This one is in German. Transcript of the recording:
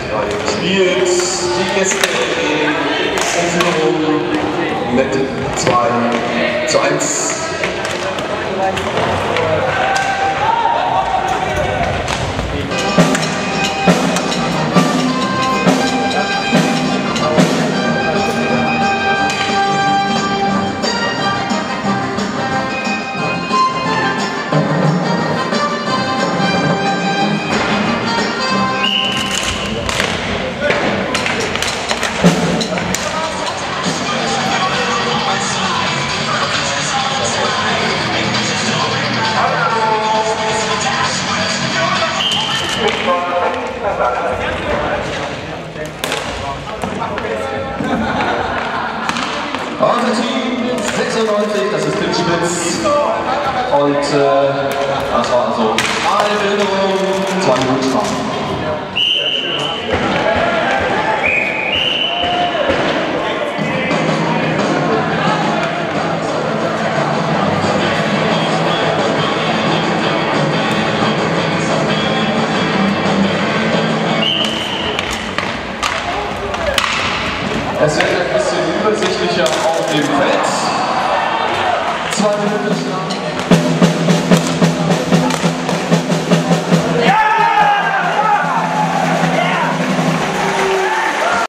spielt die Gäste in Führung mit 2:1. Also Team 96, das ist Tim Spitz. Und das war also eine Behinderung, 2 Minuten Strafe. Es wird ein bisschen übersichtlicher auf dem Feld. 2 Minuten Strafe.